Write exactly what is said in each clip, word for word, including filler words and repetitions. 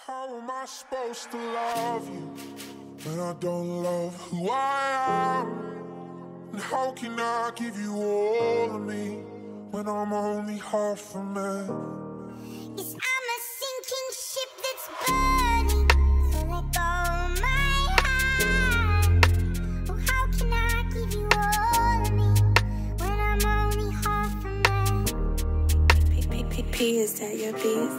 How am I supposed to love you when I don't love who I am? And how can I give you all of me when I'm only half a man? Yes, I'm a sinking ship that's burning, so let go of my hand. Oh, how can I give you all of me when I'm only half a man? P, is that your beat?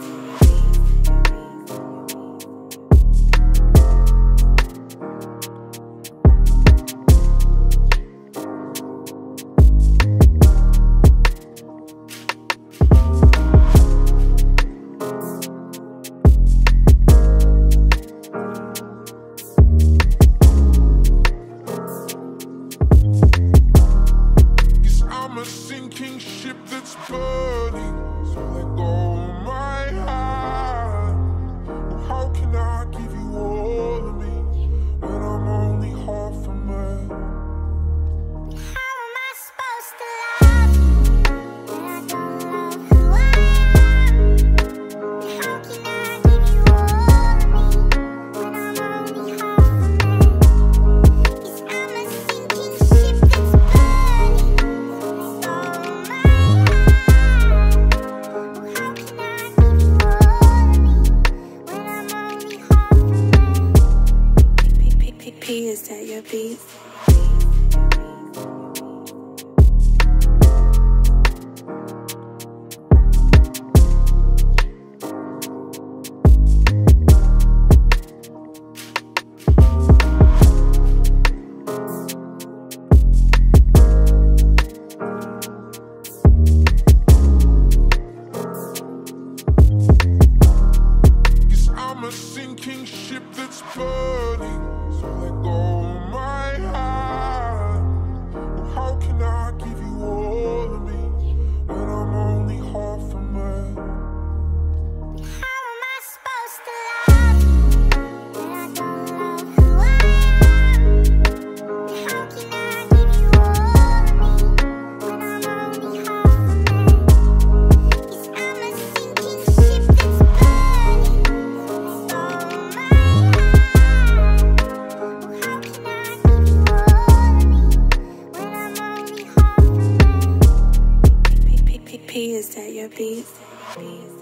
A sinking ship that's burning, so let go of my hand. How can I give you all of me when I'm only half a man? How am I supposed to love you when I don't love who I am? How can I give you all of me when I'm only half a man? Yes, I'm a sinking ship that's burning. P, is that your beat? I'm a sinking ship that's burning, so let go of my hand. How can I give you all of me when I'm only half a man? How am I supposed to love you when I don't love who I am? How can I give you all of me when I'm only half a man? Yes, I'm a sinking ship that's burning. P, is that your beat?